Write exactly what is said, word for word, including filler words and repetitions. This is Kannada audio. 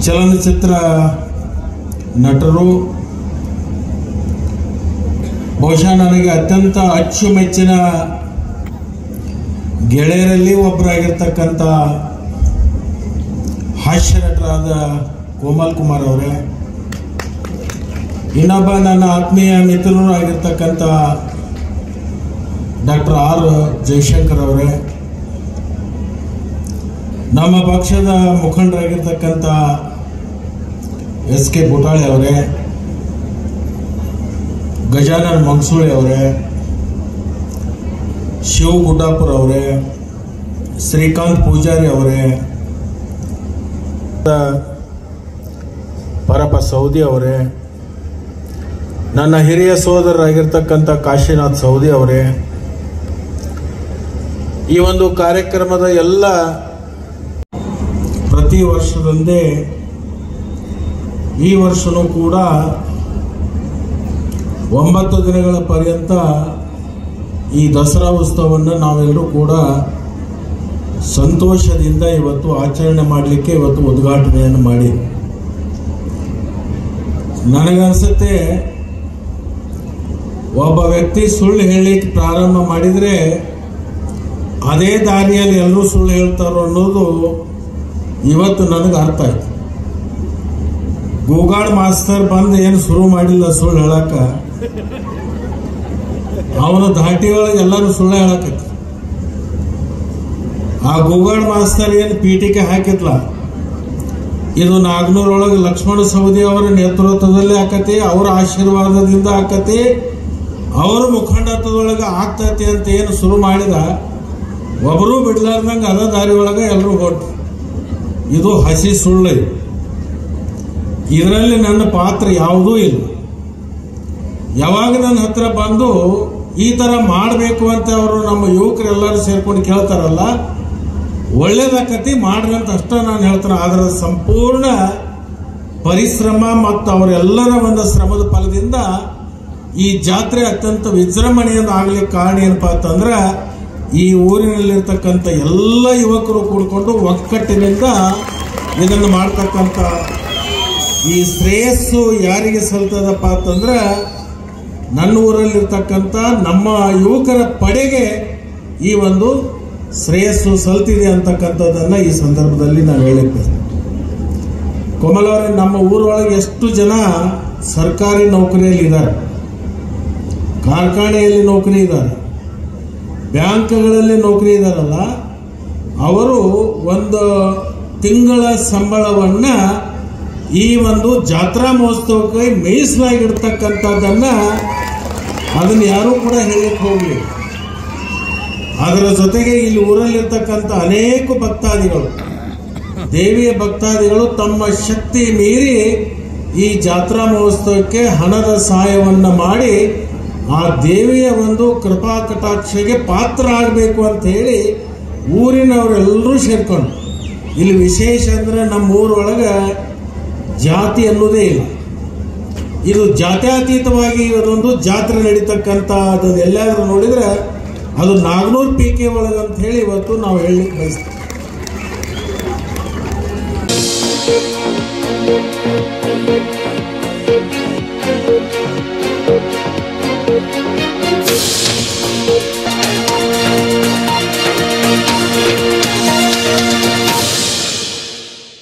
ಚಲನಚಿತ್ರ ನಟರು ಬಹುಶಃ ನನಗೆ ಅತ್ಯಂತ ಅಚ್ಚುಮೆಚ್ಚಿನ ಗೆಳೆಯರಲ್ಲಿ ಒಬ್ಬರಾಗಿರ್ತಕ್ಕಂಥ ಹಾಸ್ಯ ನಟರಾದ ಕೋಮಲ್ ಕುಮಾರ್ ಅವರೇ, ಇನ್ನೊಬ್ಬ ನನ್ನ ಆತ್ಮೀಯ ಮಿತ್ರರು ಆಗಿರ್ತಕ್ಕಂಥ ಡಾಕ್ಟರ್ ಆರ್ ಜಯಶಂಕರ್ ಅವರೇ, ನಮ್ಮ ಪಕ್ಷದ ಮುಖಂಡರಾಗಿರ್ತಕ್ಕಂಥ ಎಸ್ ಕೆ ಬುಟಾಳೆ ಅವರೇ, ಗಜಾನನ್ ಮಂಗಸೂಳಿ ಅವರೇ, ಶಿವ ಗುಡ್ಡಾಪುರ ಅವರೇ, ಶ್ರೀಕಾಂತ್ ಪೂಜಾರಿ ಅವರೇ, ಪರಪ ಸೌದಿ ಅವರೇ, ನನ್ನ ಹಿರಿಯ ಸೋದರರಾಗಿರ್ತಕ್ಕಂಥ ಕಾಶಿನಾಥ್ ಸೌದಿ ಅವರೇ, ಈ ಒಂದು ಕಾರ್ಯಕ್ರಮದ ಎಲ್ಲ ಪ್ರತಿ ವರ್ಷದಂತೆ ಈ ವರ್ಷನೂ ಕೂಡ ಒಂಬತ್ತು ದಿನಗಳ ಪರ್ಯಂತ ಈ ದಸರಾ ಉತ್ಸವವನ್ನು ನಾವೆಲ್ಲರೂ ಕೂಡ ಸಂತೋಷದಿಂದ ಇವತ್ತು ಆಚರಣೆ ಮಾಡಲಿಕ್ಕೆ ಇವತ್ತು ಉದ್ಘಾಟನೆಯನ್ನು ಮಾಡಿ, ನನಗನ್ಸುತ್ತೆ ಒಬ್ಬ ವ್ಯಕ್ತಿ ಸುಳ್ಳು ಹೇಳಲಿಕ್ಕೆ ಪ್ರಾರಂಭ ಮಾಡಿದರೆ ಅದೇ ದಾರಿಯಲ್ಲಿ ಎಲ್ಲರೂ ಸುಳ್ಳು ಹೇಳ್ತಾರೋ ಅನ್ನೋದು ಇವತ್ತು ನನಗೆ ಅರ್ಥ ಆಯ್ತು. ಗೂಗಾಡ್ ಮಾಸ್ತರ್ ಬಂದು ಏನು ಶುರು ಮಾಡಿಲ್ಲ ಸುಳ್ಳು ಹೇಳಕ್ಕ, ಅವನ ಧಾಟಿ ಒಳಗೆ ಎಲ್ಲರೂ ಸುಳ್ಳು ಹೇಳಕತ್ತಿ. ಆ ಗೂಗಾಡ್ ಮಾಸ್ತರ್ ಏನು ಪೀಠಿಕೆ ಹಾಕಿದ್ಲ, ಇದು ನಾಗನೂರೊಳಗೆ ಲಕ್ಷ್ಮಣ ಸವದಿ ಅವರ ನೇತೃತ್ವದಲ್ಲಿ ಆಕತಿ, ಅವರ ಆಶೀರ್ವಾದದಿಂದ ಆಕತಿ, ಅವರ ಮುಖಂಡತ್ವದೊಳಗೆ ಆಗ್ತತಿ ಅಂತ ಏನು ಶುರು ಮಾಡಿದ, ಒಬ್ಬರು ಬಿಡ್ಲಾರ್ದಂಗೆ ಅದ ದಾರಿ ಒಳಗೆ ಎಲ್ಲರೂ ಹೊಟ್ಟು. ಇದು ಹಸಿ ಸುಳ್ಳು. ಇದರಲ್ಲಿ ನನ್ನ ಪಾತ್ರ ಯಾವುದೂ ಇಲ್ಲ. ಯಾವಾಗ ನನ್ನ ಹತ್ರ ಬಂದು ಈ ತರ ಮಾಡಬೇಕು ಅಂತ ಅವರು ನಮ್ಮ ಯುವಕರೆಲ್ಲರೂ ಸೇರ್ಕೊಂಡು ಕೇಳ್ತಾರಲ್ಲ, ಒಳ್ಳೇದಾಕತಿ ಮಾಡ್ರಿ ಅಂತ ಅಷ್ಟ ನಾನು ಹೇಳ್ತೇನೆ. ಅದರ ಸಂಪೂರ್ಣ ಪರಿಶ್ರಮ ಮತ್ತು ಅವರೆಲ್ಲರ ಒಂದು ಶ್ರಮದ ಫಲದಿಂದ ಈ ಜಾತ್ರೆ ಅತ್ಯಂತ ವಿಜೃಂಭಣೆಯಿಂದ ಆಗ್ಲಿಕ್ಕೆ ಕಾರಣ ಏನಪ್ಪಾ ಅಂತಂದ್ರೆ ಈ ಊರಿನಲ್ಲಿರ್ತಕ್ಕಂಥ ಎಲ್ಲ ಯುವಕರು ಕೂಡಿಕೊಂಡು ಒಕ್ಕಟ್ಟಿನಿಂದ ಇದನ್ನು ಮಾಡ್ತಕ್ಕಂಥ ಈ ಶ್ರೇಯಸ್ಸು ಯಾರಿಗೆ ಸಲ್ತದಪ್ಪ ಅಂತಂದ್ರೆ ನನ್ನ ಊರಲ್ಲಿರ್ತಕ್ಕಂಥ ನಮ್ಮ ಯುವಕರ ಪಡೆಗೆ ಈ ಒಂದು ಶ್ರೇಯಸ್ಸು ಸಲ್ತಿದೆ ಅಂತಕ್ಕಂಥದ್ದನ್ನು ಈ ಸಂದರ್ಭದಲ್ಲಿ ನಾನು ಹೇಳಿದ್ದೆ. ಕೋಮಲ್ ಅವರೇ, ನಮ್ಮ ಊರೊಳಗೆ ಎಷ್ಟು ಜನ ಸರ್ಕಾರಿ ನೌಕರಿಯಲ್ಲಿ ಇದ್ದಾರೆ, ಕಾರ್ಖಾನೆಯಲ್ಲಿ ನೌಕರಿ ಇದ್ದಾರೆ, ಬ್ಯಾಂಕ್ಗಳಲ್ಲಿ ನೌಕರಿ ಇದ್ದಾರಲ್ಲ, ಅವರು ಒಂದು ತಿಂಗಳ ಸಂಬಳವನ್ನ ಈ ಒಂದು ಜಾತ್ರಾ ಮಹೋತ್ಸವಕ್ಕೆ ಮೀಸಲಾಗಿಡ್ತಕ್ಕಂಥದ್ದನ್ನ ಅದನ್ನು ಯಾರೂ ಕೂಡ ಹೇಳಲಿಕ್ಕೆ ಹೋಗಲಿ. ಅದರ ಜೊತೆಗೆ ಇಲ್ಲಿ ಊರಲ್ಲಿರ್ತಕ್ಕಂಥ ಅನೇಕ ಭಕ್ತಾದಿಗಳು, ದೇವಿಯ ಭಕ್ತಾದಿಗಳು ತಮ್ಮ ಶಕ್ತಿ ಮೀರಿ ಈ ಜಾತ್ರಾ ಮಹೋತ್ಸವಕ್ಕೆ ಹಣದ ಸಹಾಯವನ್ನ ಮಾಡಿ ಆ ದೇವಿಯ ಒಂದು ಕೃಪಾ ಕಟಾಕ್ಷಗೆ ಪಾತ್ರ ಆಗಬೇಕು ಅಂತ ಹೇಳಿ ಊರಿನವರೆಲ್ಲರೂ ಸೇರ್ಕೊಂಡು, ಇಲ್ಲಿ ವಿಶೇಷ ಅಂದ್ರೆ ನಮ್ಮ ಊರೊಳಗೆ ಜಾತಿ ಅನ್ನೋದೇ ಇಲ್ಲ. ಇದು ಜಾತ್ಯತೀತವಾಗಿ ಇದೊಂದು ಜಾತ್ರೆ ನಡೀತಕ್ಕಂಥ ಅದನ್ನು ಎಲ್ಲಾದ್ರೂ ನೋಡಿದ್ರೆ ಅದು ನಾಗನೂರು ಪಿ ಕೆ ಒಳಗೆ ಅಂತ ಹೇಳಿ ಇವತ್ತು ನಾವು ಹೇಳಲಿಕ್ಕೆ ಬಯಸ್ತೀವಿ. Thank you.